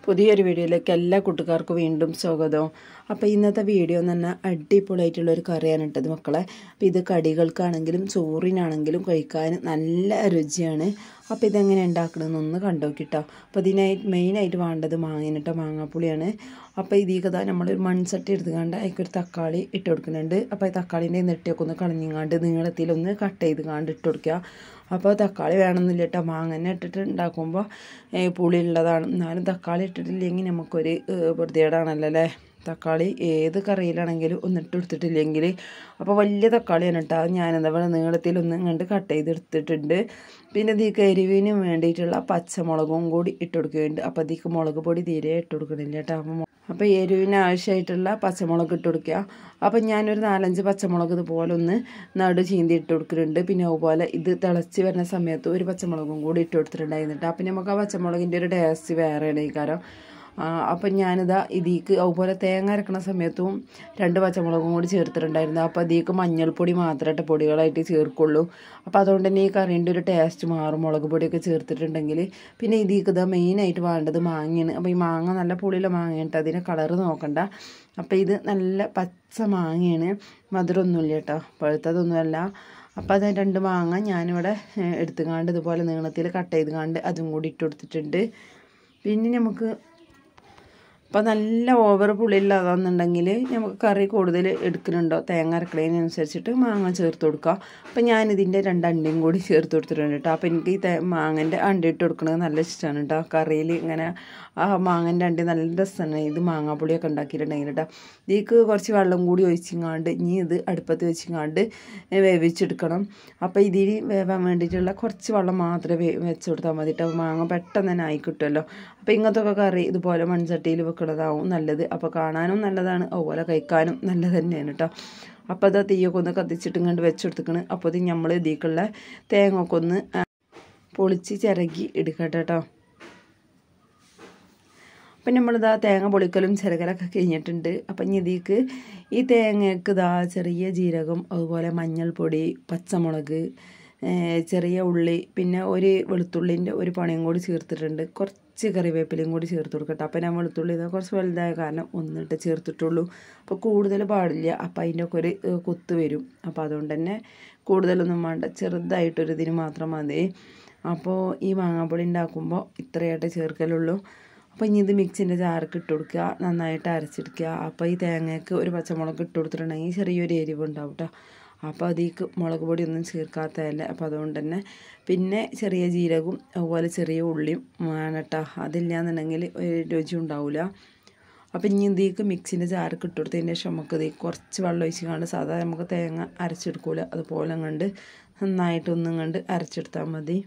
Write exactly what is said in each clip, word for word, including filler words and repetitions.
പുതിയൊരു വീഡിയോയിലേക്ക് എല്ലാ കൂട്ടുകാർക്കും വീണ്ടും സ്വാഗതം. അപ്പോൾ ഇന്നത്തെ വീഡിയോ എന്ന് പറഞ്ഞാൽ അടിപൊളിയായിട്ടുള്ളൊരു കറിയാണ് ഇട്ടത് മക്കളെ. അപ്പോൾ ഇത് കടികൾക്കാണെങ്കിലും ചോറിനാണെങ്കിലും കഴിക്കാൻ നല്ല രുചിയാണ്. അപ്പോൾ ഇതെങ്ങനെ ഉണ്ടാക്കണമെന്നൊന്ന് കണ്ടോക്കിട്ടോ. അപ്പോൾ ഇതിനായിട്ട് മെയിനായിട്ട് വേണ്ടത് മാങ്ങ മാങ്ങാപ്പുളിയാണ്. അപ്പോൾ ഇതിക്കതാ നമ്മളൊരു മൺചട്ടി എടുത്തുകൊണ്ട് അതിക്കൊരു തക്കാളി ഇട്ട് കൊടുക്കുന്നുണ്ട്. അപ്പോൾ ഈ തക്കാളീൻ്റെ നെട്ടിയൊക്കെ ഒന്ന് കളഞ്ഞിങ്ങാണ്ട് നീളത്തിലൊന്ന് കട്ട് ചെയ്ത് കാണ്ട് ഇട്ട് കൊടുക്കുക. അപ്പോൾ തക്കാളി വേണമെന്നില്ല കേട്ടോ, മാങ്ങനെ ഇട്ടിട്ട് ഉണ്ടാക്കുമ്പോൾ പുളി ഉള്ളതാണ്. എന്നാലും തക്കാളി ഇട്ടിട്ടില്ലെങ്കിൽ നമുക്കൊരു വൃത്തികേടാണല്ലോ അല്ലേ. തക്കാളി ഏത് കറിയിലാണെങ്കിലും ഒന്നിട്ട് എടുത്തിട്ടില്ലെങ്കിൽ അപ്പോൾ വലിയ തക്കാളിയാണ് കേട്ടോ. ഞാനെന്താ പറയുക നീളത്തിലൊന്ന് ഇങ്ങോട്ട് കട്ട് ചെയ്തെടുത്തിട്ടുണ്ട്. പിന്നെ ഇതിക്ക് എരിവിന് വേണ്ടിയിട്ടുള്ള പച്ചമുളകും കൂടി ഇട്ട് കൊടുക്കുന്നുണ്ട്. അപ്പോൾ ഇതിക്ക് മുളക് പൊടി തീരെ ഇട്ട് കൊടുക്കണില്ല കേട്ടോ. അപ്പോൾ അപ്പോൾ എരിവിന് ആവശ്യമായിട്ടുള്ള പച്ചമുളക് ഇട്ട് കൊടുക്കുക. അപ്പം ഞാനൊരു നാലഞ്ച് പച്ചമുളക് ഇതുപോലെ ഒന്ന് നടു ചീന്തി ഇട്ട് കൊടുക്കുന്നുണ്ട്. പിന്നെ അതുപോലെ ഇത് തിളച്ച് വരുന്ന സമയത്ത് ഒരു പച്ചമുളകും കൂടി ഇട്ട് കൊടുത്തിട്ടുണ്ടായിരുന്നിട്ട്. അപ്പം നമുക്ക് ആ പച്ചമുളകിൻ്റെ ഒരു ടേസ്റ്റ് വേറെയാണ് ഈ കാരം. അപ്പം ഞാനിതാ ഇതിക്ക് അതുപോലെ തേങ്ങ അരക്കണ സമയത്തും രണ്ട് പച്ചമുളകും കൂടി ചേർത്തിട്ടുണ്ടായിരുന്നു. അപ്പോൾ ഇതിക്ക് മഞ്ഞൾപ്പൊടി മാത്രമായിട്ട് പൊടികളായിട്ട് ചേർക്കുള്ളൂ. അപ്പോൾ അതുകൊണ്ട് തന്നെ ഈ കറീൻ്റെ ഒരു ടേസ്റ്റ് മാറും മുളക് പൊടിയൊക്കെ ചേർത്തിട്ടുണ്ടെങ്കിൽ. പിന്നെ ഇതിക്ക് ഇതാ മെയിനായിട്ട് വേണ്ടത് മാങ്ങയാണ്. അപ്പോൾ ഈ മാങ്ങ നല്ല പുളിയുള്ള മാങ്ങയാണ് കേട്ടോ, അതിൻ്റെ കളറ് നോക്കണ്ട. അപ്പോൾ ഇത് നല്ല പച്ച മാങ്ങയാണ്, മധുരമൊന്നുമില്ല കേട്ടോ, പഴുത്തതൊന്നുമല്ല. അപ്പോൾ അത് രണ്ട് മാങ്ങ ഞാനിവിടെ എടുത്തുകാണ്ട് ഇതുപോലെ നീളത്തിൽ കട്ട് ചെയ്ത് കാണ്ട് അതും കൂടി ഇട്ട് കൊടുത്തിട്ടുണ്ട്. പിന്നെ നമുക്ക് അപ്പോൾ നല്ല ഓവർ പുളിയില്ലാതാണെന്നുണ്ടെങ്കിൽ നമുക്ക് കറി കൂടുതൽ എടുക്കുന്നുണ്ടോ തേങ്ങ അരക്കണതിനനുസരിച്ചിട്ട് മാങ്ങ ചേർത്ത് കൊടുക്കുക. അപ്പോൾ ഞാനിതിൻ്റെ രണ്ട് അണ്ടിയും കൂടി ചേർത്ത് കൊടുത്തിട്ടുണ്ട് കേട്ടോ. അപ്പോൾ എനിക്ക് ഈ തേ മാങ്ങൻ്റെ അണ്ടി ഇട്ട് കൊടുക്കുന്നത് നല്ല ഇഷ്ടമാണ് കേട്ടോ. കറിയിൽ ഇങ്ങനെ ആ മാങ്ങൻ്റെ അണ്ടി നല്ല രസമാണ് ഇത് മാങ്ങാപ്പുളിയൊക്കെ ഉണ്ടാക്കിയിട്ടുണ്ടെങ്കിൽ കേട്ടോ. ഇതിക്ക് കുറച്ച് വെള്ളം കൂടി ഒഴിച്ചിങ്ങാണ്ട് ഇനി ഇത് അടുപ്പത്ത് വെച്ചിങ്ങാണ്ട് വേവിച്ചെടുക്കണം. അപ്പോൾ ഇതിന് വേവാൻ വേണ്ടിയിട്ടുള്ള കുറച്ച് വെള്ളം മാത്രമേ വെച്ച് കൊടുത്താൽ മതി കേട്ടോ. മാങ്ങ പെട്ടെന്ന് തന്നെ ആയി കിട്ടുമല്ലോ. അപ്പോൾ ഇങ്ങനത്തെ കറി ഇതുപോലെ മൺചട്ടിയിൽ വെക്കുന്നതാവും നല്ലത്. അപ്പോൾ കാണാനും നല്ലതാണ്, അതുപോലെ കഴിക്കാനും നല്ലത് തന്നെയാണ് കേട്ടോ. അപ്പോൾ അത് തീയൊക്കെ ഒന്ന് കത്തിച്ചിട്ട് ഇങ്ങോട്ട് വെച്ചെടുത്തിക്കണ്. അപ്പോൾ ഇത് നമ്മൾ ഇതിലേക്കുള്ള തേങ്ങ ഒക്കെ ഒന്ന് പൊളിച്ച് ചിരകി എടുക്കട്ടെ കേട്ടോ. അപ്പം നമ്മളിതാ തേങ്ങ പൊളിക്കലും ചിരകലൊക്കെ കഴിഞ്ഞിട്ടുണ്ട്. അപ്പം ഇനി ഇതിലേക്ക് ഈ തേങ്ങയ്ക്ക് ഇതാ ചെറിയ ജീരകം, അതുപോലെ മഞ്ഞൾപ്പൊടി, പച്ചമുളക്, ചെറിയ ഉള്ളി, പിന്നെ ഒരു വെളുത്തുള്ളിൻ്റെ ഒരു പണിയും കൂടി ചേർത്തിട്ടുണ്ട്. കുറച്ച് കറിവേപ്പിലയും കൂടി ചേർത്ത് കൊടുക്കട്ടെ. അപ്പം ഞാൻ വെളുത്തുള്ളി ഇതാ കുറച്ച് വലുതായ കാരണം ഒന്നിട്ട് ചേർത്തിട്ടുള്ളൂ. അപ്പോൾ കൂടുതൽ പാടില്ല, അപ്പം അതിൻ്റെ ഒക്കെ ഒരു കുത്ത് വരും. അപ്പോൾ അതുകൊണ്ട് തന്നെ കൂടുതലൊന്നും വേണ്ട, ചെറുതായിട്ടൊരു ഇതിന് മാത്രം മതി. അപ്പോൾ ഈ മാങ്ങാപ്പൊടി ഉണ്ടാക്കുമ്പോൾ ഇത്രയായിട്ട് ചേർക്കലുള്ളൂ. അപ്പോൾ ഇനി ഇത് മിക്സിൻ്റെ ജാർക്ക് ഇട്ട് കൊടുക്കുക, നന്നായിട്ട് അരച്ചെടുക്കുക. അപ്പോൾ ഈ തേങ്ങയ്ക്ക് ഒരു പച്ചമുളക് ഇട്ട് കൊടുത്തിട്ടുണ്ടെങ്കിൽ ചെറിയൊരു എരിവ് ഉണ്ടാവും കേട്ടോ. അപ്പോൾ അതിലേക്ക് മുളക് പൊടി ഒന്നും ചേർക്കാത്തതല്ല. അപ്പോൾ അതുകൊണ്ട് തന്നെ പിന്നെ ചെറിയ ജീരകവും അതുപോലെ ചെറിയ ഉള്ളിയും വേണം കേട്ടോ. അതില്ലാന്നുണ്ടെങ്കിൽ രുചി ഉണ്ടാവില്ല. അപ്പോൾ ഇനി ഇതിലേക്ക് മിക്സിൻ്റെ ജാർക്ക് ഇട്ട് കൊടുത്തതിന് ശേഷം നമുക്ക് ഇതിലേക്ക് കുറച്ച് വെള്ളം ഒഴിച്ച് കണ്ട് സാധാരണ നമുക്ക് തേങ്ങ അരച്ചെടുക്കൂല അതുപോലെ കണ്ട് നന്നായിട്ടൊന്നും കണ്ട് അരച്ചെടുത്താൽ മതി.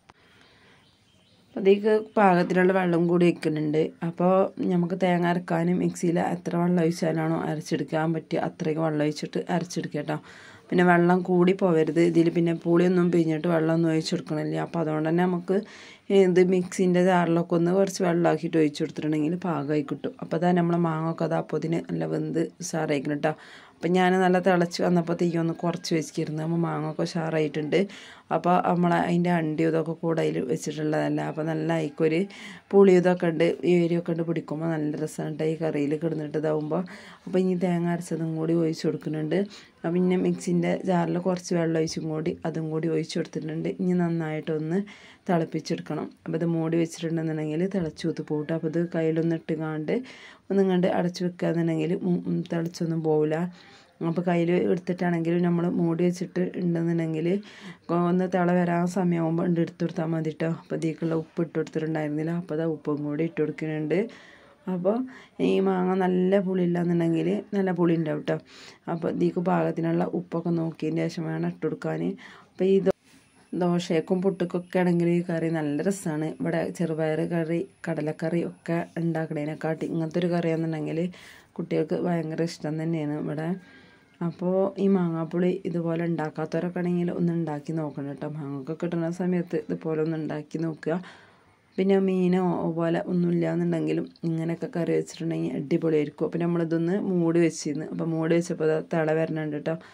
അതിലേക്ക് പാകത്തിനുള്ള വെള്ളം കൂടി വയ്ക്കുന്നുണ്ട്. അപ്പോൾ നമുക്ക് തേങ്ങ അരക്കാനും മിക്സിയിൽ എത്ര വെള്ളം ഒഴിച്ചാലാണോ അരച്ചെടുക്കാൻ പറ്റുക അത്രയ്ക്ക് വെള്ളം ഒഴിച്ചിട്ട് അരച്ചെടുക്കുക കേട്ടോ. പിന്നെ വെള്ളം കൂടി പോവരുത്. ഇതിൽ പിന്നെ പുളിയൊന്നും പിഴിഞ്ഞിട്ട് വെള്ളമൊന്നും ഒഴിച്ചെടുക്കണില്ല. അപ്പോൾ അതുകൊണ്ട് തന്നെ നമുക്ക് ഇത് മിക്സിൻ്റെ ജാറിലൊക്കെ ഒന്ന് കുറച്ച് വെള്ളമാക്കിയിട്ട് ഒഴിച്ചു കൊടുത്തിട്ടുണ്ടെങ്കിൽ പാകമായി കിട്ടും. അപ്പോൾ അതാ നമ്മളെ മാങ്ങൊക്കെ അതാ അപ്പോൾ ഇതിന് നല്ല വെന്ത് ഉഷാറായിക്കണം കേട്ടോ. അപ്പം ഞാൻ നല്ല തിളച്ച് വന്നപ്പോൾ തീയൊന്ന് കുറച്ച് വെച്ചിരുന്നു. അപ്പോൾ മാങ്ങൊക്കെ ഉഷാറായിട്ടുണ്ട്. അപ്പോൾ നമ്മൾ അതിൻ്റെ അണ്ടി ഇതൊക്കെ കൂടെ അതിൽ വെച്ചിട്ടുള്ളതല്ല. അപ്പോൾ നല്ല അതിക്കൊരു പുളി ഇതൊക്കെ ഉണ്ട്, ഏരിയൊക്കെ ഉണ്ട് പിടിക്കുമ്പോൾ നല്ല രസമുണ്ട് ഈ കറിയിൽ കിടന്നിട്ട് ഇതാവുമ്പോൾ. അപ്പോൾ ഇനി തേങ്ങ അരച്ചതും കൂടി ഒഴിച്ച് കൊടുക്കുന്നുണ്ട്. പിന്നെ മിക്സിൻ്റെ ജാറിൽ കുറച്ച് വെള്ളം ഒഴിച്ചും കൂടി അതും കൂടി ഒഴിച്ച് കൊടുത്തിട്ടുണ്ട്. ഇനി നന്നായിട്ടൊന്ന് തിളപ്പിച്ചെടുക്കണം. അപ്പോൾ ഇത് മൂടി വെച്ചിട്ടുണ്ടെന്നുണ്ടെങ്കിൽ തിളച്ച് ഊത്ത് പോകട്ടെ. അപ്പോൾ ഇത് കയ്യിലൊന്ന് ഇട്ടുകാണ്ട് ഒന്നും കണ്ട് അടച്ച് വെക്കുകയെന്നുണ്ടെങ്കിൽ തിളച്ചൊന്നും പോവില്ല. അപ്പോൾ കയ്യിൽ എടുത്തിട്ടാണെങ്കിലും നമ്മൾ മൂടി വെച്ചിട്ട് ഉണ്ടെന്നുണ്ടെങ്കിൽ ഒന്ന് തിള വരാൻ സമയമാകുമ്പോൾ ഉണ്ട് എടുത്ത് കൊടുത്താൽ മതി കേട്ടോ. അപ്പോൾ ഇതിലേക്കുള്ള ഉപ്പ് ഇട്ട് കൊടുത്തിട്ടുണ്ടായിരുന്നില്ല. അപ്പോൾ അത് ഉപ്പും കൂടി ഇട്ട് കൊടുക്കുന്നുണ്ട്. അപ്പോൾ ഈ മാങ്ങ നല്ല പുളി ഇല്ലാന്നുണ്ടെങ്കിൽ നല്ല പുളി ഉണ്ടാവും കേട്ടോ. അപ്പോൾ ഇതിലേക്ക് പാകത്തിനുള്ള ഉപ്പൊക്കെ നോക്കിയതിന് ശേഷം വേണം ഇട്ട് കൊടുക്കാൻ. അപ്പോൾ ഈ ദോശയ്ക്കും പുട്ടുക്കൊക്കെ ആണെങ്കിൽ ഈ കറി നല്ല രസമാണ്. ഇവിടെ ചെറുപയർ കറി, കടലക്കറി ഒക്കെ ഉണ്ടാക്കണതിനെക്കാട്ടി ഇങ്ങനത്തെ ഒരു കറിയാണെന്നുണ്ടെങ്കിൽ കുട്ടികൾക്ക് ഭയങ്കര ഇഷ്ടം തന്നെയാണ് ഇവിടെ. അപ്പോൾ ഈ മാങ്ങാപ്പുളി ഇതുപോലെ ഉണ്ടാക്കാത്തവരൊക്കെ ആണെങ്കിൽ ഒന്ന് ഉണ്ടാക്കി നോക്കണം കേട്ടോ. മാങ്ങയൊക്കെ കിട്ടുന്ന സമയത്ത് ഇതുപോലെ ഒന്ന് ഉണ്ടാക്കി നോക്കുക. പിന്നെ മീനോ അതുപോലെ ഒന്നുമില്ല എന്നുണ്ടെങ്കിലും ഇങ്ങനെയൊക്കെ കറി വെച്ചിട്ടുണ്ടെങ്കിൽ അടിപൊളിയായിരിക്കും. അപ്പോൾ നമ്മളിതൊന്ന് മൂടി വെച്ചിരുന്നു. അപ്പോൾ മൂടി വെച്ചപ്പോൾ തിള വരണുണ്ട് കേട്ടോ.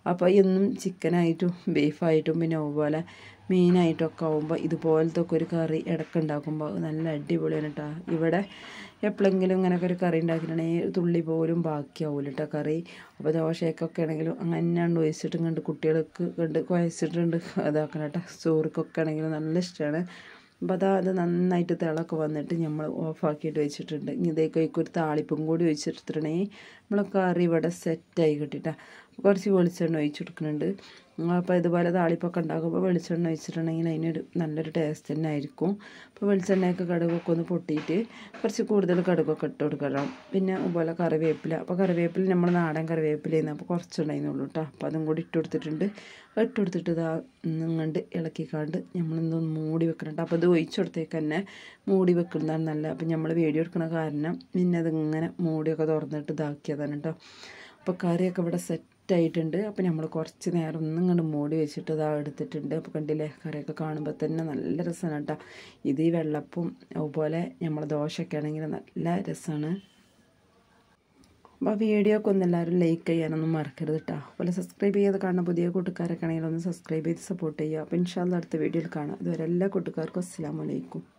അപ്പോൾ എന്നും ചിക്കനായിട്ടും ബീഫായിട്ടും പിന്നെ അതുപോലെ മീനായിട്ടൊക്കെ ആകുമ്പോൾ ഇതുപോലത്തെ ഒക്കെ ഒരു കറി ഇടയ്ക്ക് ഉണ്ടാക്കുമ്പോൾ നല്ല അടിപൊളിയാണ് കേട്ടോ. ഇവിടെ എപ്പോഴെങ്കിലും ഇങ്ങനെയൊക്കെ ഒരു കറി ഉണ്ടാക്കിയിട്ടുണ്ടെങ്കിൽ തുള്ളി പോലും ബാക്കിയാവില്ല കേട്ടോ കറി. അപ്പോൾ ദോശയൊക്കെ ആണെങ്കിലും അങ്ങനെ തന്നെയാണ് ഒഴിച്ചിട്ടും കണ്ട് കുട്ടികൾക്ക് കണ്ട് കുഴച്ചിട്ടുണ്ട് അതാക്കണം കേട്ടോ. ചോറിക്കൊക്കെ ആണെങ്കിലും നല്ല ഇഷ്ടമാണ്. അപ്പോൾ അതാ അത് നന്നായിട്ട് തിളക്ക് വന്നിട്ട് നമ്മൾ ഓഫാക്കിയിട്ട് വെച്ചിട്ടുണ്ട്. ഇനി ഇതേക്കൊക്കെ ഒരു താളിപ്പും കൂടി ഒഴിച്ചിട്ടുണ്ടെങ്കിൽ നമ്മളെ കറി ഇവിടെ സെറ്റായി കിട്ടിയിട്ടാണ്. കുറച്ച് വെളിച്ചെണ്ണ ഒഴിച്ച് കൊടുക്കുന്നുണ്ട്. അപ്പോൾ ഇതുപോലെ താളിപ്പൊക്കെ ഉണ്ടാക്കുമ്പോൾ വെളിച്ചെണ്ണ ഒഴിച്ചിട്ടുണ്ടെങ്കിൽ അതിനൊരു നല്ലൊരു ടേസ്റ്റ് തന്നെ ആയിരിക്കും. അപ്പോൾ വെളിച്ചെണ്ണയൊക്കെ കടുകൊക്കെ ഒന്ന് പൊട്ടിയിട്ട് കുറച്ച് കൂടുതൽ കടുകൊക്കെ ഇട്ട് കൊടുക്കണം. പിന്നെ അതുപോലെ കറിവേപ്പില, അപ്പോൾ കറിവേപ്പില നമ്മൾ നാടൻ കറിവേപ്പിലയെന്ന് അപ്പോൾ കുറച്ചുണ്ടായിരുന്നുള്ളൂ കേട്ടോ. അപ്പോൾ അതും കൂടി ഇട്ട് കൊടുത്തിട്ടുണ്ട്. ഇട്ട് കൊടുത്തിട്ട് ഇതാ ഇങ്ങണ്ട് ഇളക്കിക്കാണ്ട് നമ്മളൊന്ന് മൂടി വെക്കണം കേട്ടോ. അപ്പോൾ ഇത് ഒഴിച്ചു കൊടുത്തേക്ക് തന്നെ മൂടി വെക്കുന്നതാണ് നല്ലത്. അപ്പോൾ നമ്മൾ വീഡിയോ എടുക്കുന്ന കാരണം പിന്നെ അതിങ്ങനെ മൂടിയൊക്കെ തുറന്നിട്ട് ഇതാക്കിയതാണ് കേട്ടോ. അപ്പോൾ കറിയൊക്കെ ഇവിടെ സെറ്റായിട്ടുണ്ട്. അപ്പോൾ നമ്മൾ കുറച്ച് നേരം ഒന്നും ഇങ്ങോട്ട് മൂടി വെച്ചിട്ട് ഇതാ എടുത്തിട്ടുണ്ട്. അപ്പോൾ കണ്ടില്ലേ കറിയൊക്കെ കാണുമ്പോൾ തന്നെ നല്ല രസമാണ് കേട്ടോ. ഇത് ഈ വെള്ളപ്പവും അതുപോലെ നമ്മൾ ദോശയൊക്കെ ആണെങ്കിൽ നല്ല രസമാണ്. അപ്പോൾ ആ വീഡിയോ ഒക്കെ ഒന്ന് എല്ലാവരും ലൈക്ക് ചെയ്യാനൊന്നും മറക്കരുത് കേട്ടോ. അതുപോലെ സബ്സ്ക്രൈബ് ചെയ്ത് കാണുന്ന പുതിയ കൂട്ടുകാരൊക്കെ ആണെങ്കിൽ ഒന്ന് സബ്സ്ക്രൈബ് ചെയ്ത് സപ്പോർട്ട് ചെയ്യുക. അപ്പോൾ ഇൻഷാ അല്ലാഹ് അടുത്ത വീഡിയോയിൽ കാണാം. അതുവരെ എല്ലാ കൂട്ടുകാർക്കും അസ്സലാമു അലൈക്കും.